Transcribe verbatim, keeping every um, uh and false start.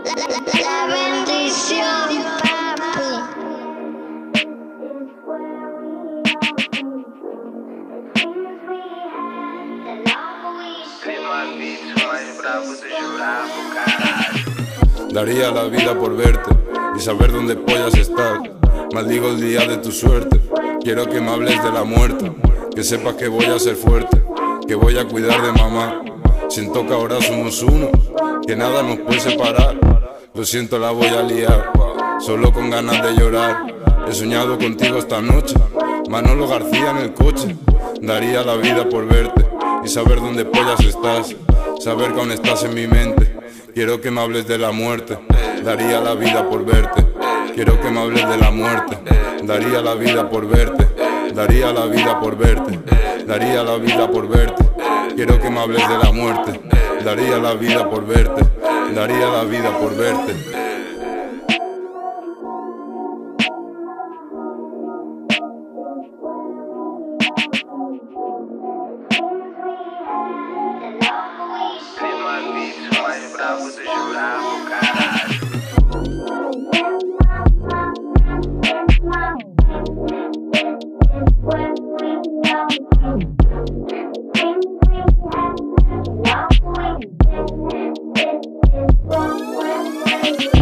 La bendición, papi. Daría la vida por verte y saber dónde pollas estar. Maldigo el día de tu suerte. Quiero que me hables de la muerte, que sepas que voy a ser fuerte, que voy a cuidar de mamá. Siento que ahora somos uno, que nada nos puede separar. Lo siento, la voy a liar, solo con ganas de llorar. He soñado contigo esta noche, Manolo García en el coche. Daría la vida por verte y saber dónde pollas estás, saber que aún estás en mi mente. Quiero que me hables de la muerte, daría la vida por verte. Quiero que me hables de la muerte, daría la vida por verte. Daría la vida por verte, daría la vida por verte. Quiero que me hables de la muerte, daría la vida por verte. Daría la vida por verte. Well, well, well.